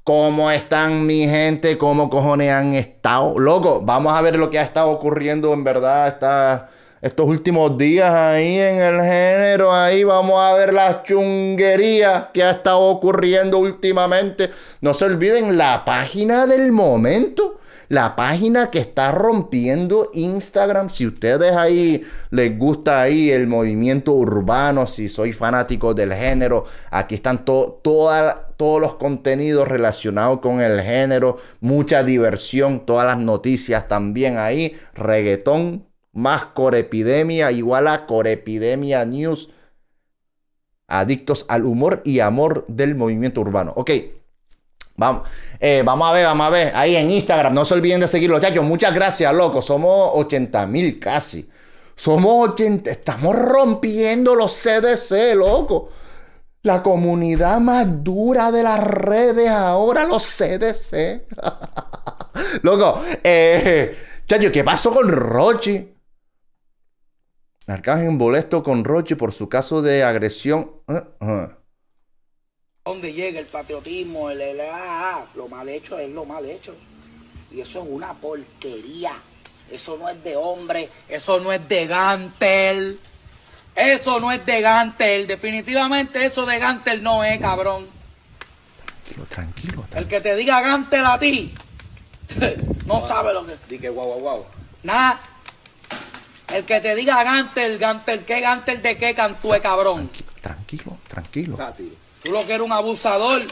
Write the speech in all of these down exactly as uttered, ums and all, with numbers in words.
¿Cómo están mi gente? ¿Cómo cojones han estado? Loco, vamos a ver lo que ha estado ocurriendo en verdad esta, estos últimos días ahí en el género. Ahí vamos a ver la chunguería que ha estado ocurriendo últimamente. No se olviden la página del momento. La página que está rompiendo Instagram. Si ustedes ahí les gusta ahí el movimiento urbano, si soy fanático del género, aquí están to toda, todos los contenidos relacionados con el género. Mucha diversión, todas las noticias también ahí. Reggaetón, más Corepidemia, igual a Corepidemia News. Adictos al humor y amor del movimiento urbano. Ok. Vamos, eh, vamos a ver, vamos a ver. Ahí en Instagram, no se olviden de seguirlo, muchachos. Muchas gracias, loco. Somos ochenta mil casi. Somos ochenta. Estamos rompiendo los C D C, loco. La comunidad más dura de las redes ahora, los C D C. Loco, eh, muchachos, ¿qué pasó con Rochi? Arcángel molesto con Rochi por su caso de agresión. Uh -huh. Donde llega el patriotismo, el, el, ah, lo mal hecho es lo mal hecho. Y eso es una porquería. Eso no es de hombre, eso no es de Gantel. Eso no es de Gantel. Definitivamente eso de Gantel no es, cabrón. Tranquilo, tranquilo, tranquilo. El que te diga Gantel a ti, no wow. sabe lo que... Di que guau, guau, guau. Nada. El que te diga Gantel, Gantel, ¿qué Gantel de qué cantúe, cabrón? Tranquilo, tranquilo. tranquilo. Tú lo que eres un abusador.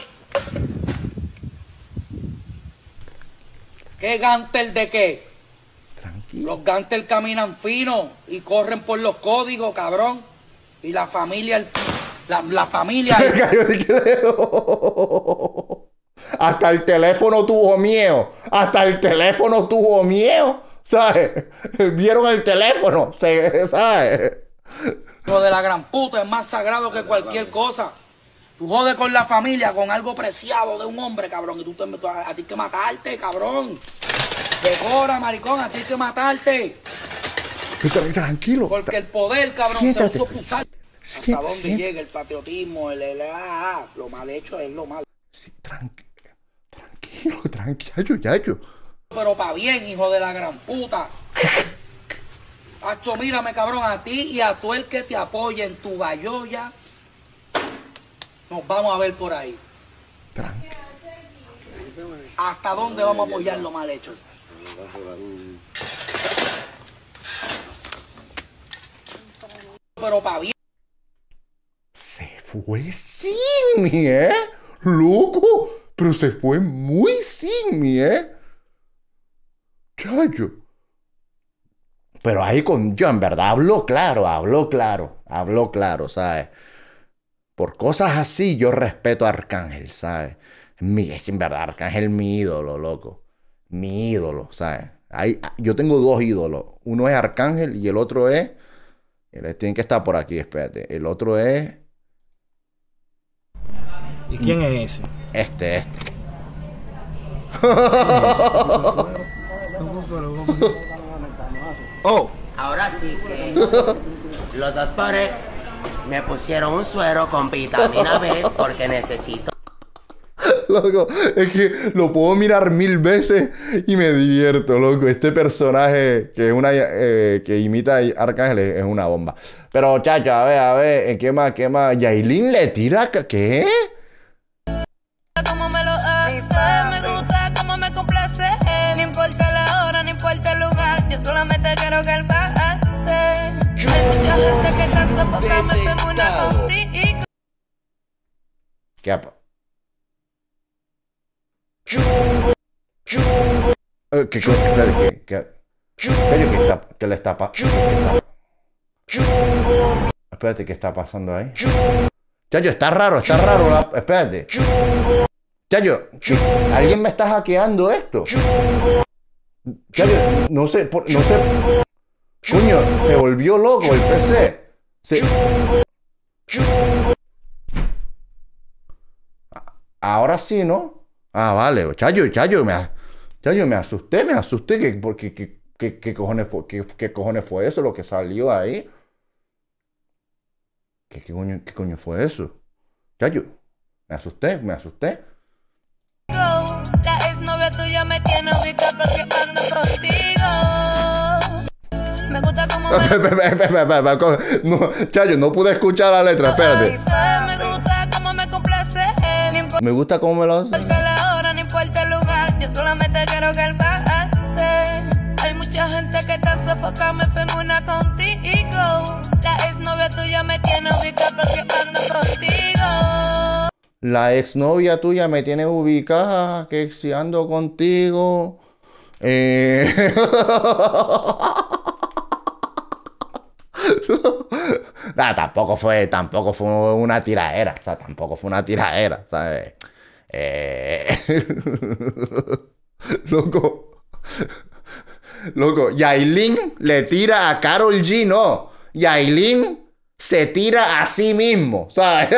¿Qué Gantel de qué? Tranquilo. Los Gantel caminan fino y corren por los códigos, cabrón. Y la familia, la, la familia... Hasta el teléfono tuvo miedo. Hasta el teléfono tuvo miedo. ¿Sabes? Vieron el teléfono. ¿Sabes? Lo de la gran puta es más sagrado que cualquier cosa. Tú jodes con la familia, con algo preciado de un hombre, cabrón. Y tú, te, tú a, a ti hay que matarte, cabrón. Decora, maricón, a ti hay que matarte. Tranquilo. Porque el poder, cabrón, siéntate, se usa pulsar. Siéntate, Hasta dónde siéntate. llega el patriotismo, el, el, ah, lo mal hecho es lo mal. Sí, tranquilo, tranquilo, tranquilo, yayo. Pero pa' bien, hijo de la gran puta. Hacho, mírame, cabrón, a ti y a todo el que te apoye en tu galloya. Nos vamos a ver por ahí. Tranquilo. ¿Hasta dónde vamos a apoyar lo mal hecho? Pero para bien. Se fue sin mí, ¿eh? Loco. Pero se fue muy sin mí, ¿eh? Chayo. Pero ahí con yo, en verdad, habló claro, habló claro, habló claro, ¿sabes? Por cosas así yo respeto a Arcángel, ¿sabes? Mi, es que en verdad Arcángel es mi ídolo, loco. Mi ídolo, ¿sabes? Hay, yo tengo dos ídolos. Uno es Arcángel y el otro es... Tienen que estar por aquí, espérate. El otro es... ¿Y quién es ese? Este, este. Oh. Ahora sí que los doctores me pusieron un suero con vitamina B porque necesito. Loco, es que lo puedo mirar mil veces y me divierto, loco. Este personaje que es una eh, que imita a Arcángel es una bomba. Pero, chacho, a ver, a ver, ¿qué más, qué más? Yailin le tira... ¿Qué? Como me lo hace, me gusta como me complace. No importa la hora, no importa el lugar, yo solamente quiero que él pase. Hay mucha gente que están sofocando en una contigo. ¿Qué ha Chungo, chungo. Eh, ¿Qué cosa? ¿Qué, qué, qué, qué, está, ¿Qué le está pasando? Espérate, ¿qué está pasando ahí? Chayo, está raro, está raro. La... Espérate. Chayo, ¿alguien me está hackeando esto? Chayo, no sé, por, no sé. Coño, se volvió loco el P C. Se... Ahora sí, ¿no? Ah, vale, Chayo, Chayo, me, Chayo, me asusté, me asusté, que, porque, que, que, ¿qué cojones fue, qué, qué cojones fue eso, lo que salió ahí? ¿Qué, qué, coño, qué coño fue eso? Chayo, me asusté, me asusté. exnovia tuya me tiene ubicada porque ando contigo. Me gusta como me... No, chayo, no pude escuchar la letra, espérate. Me gusta como me complace. No importa Me gusta cómo me lo hace. la hora, no importa el lugar. Yo solamente quiero que él pase. Hay mucha gente que está sofocada, me fue en una contigo. La exnovia tuya me tiene ubicada porque ando contigo. La exnovia tuya me tiene ubicada, que si ando contigo. Eh... nah, tampoco fue, tampoco fue una tiraera, o sea, tampoco fue una tiraera, ¿sabes? Eh... Loco. Loco, Yailin le tira a Karol G, no. Yailin se tira a sí mismo, ¿sabes?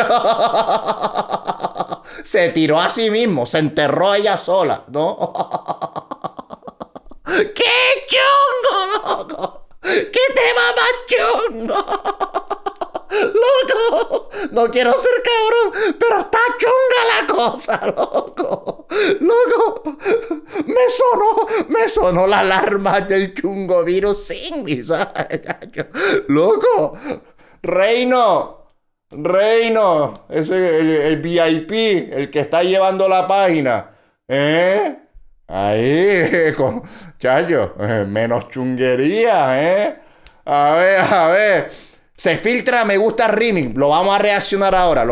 Se tiró a sí mismo, se enterró ella sola, ¿no? ¡Qué chungo, loco! ¡Qué tema más chungo! ¡Loco! No quiero ser cabrón, pero está chunga la cosa, loco. ¡Loco! Me sonó, me sonó la alarma del chungo virus sin mí, ¿sabes? ¡Loco! ¡Reino! ¡Reino! Ese, el, el V I P, el que está llevando la página. ¿Eh? Ahí, con... Chayo, eh, menos chunguería, ¿eh? A ver, a ver. Se filtra, me gusta remix. Lo vamos a reaccionar ahora.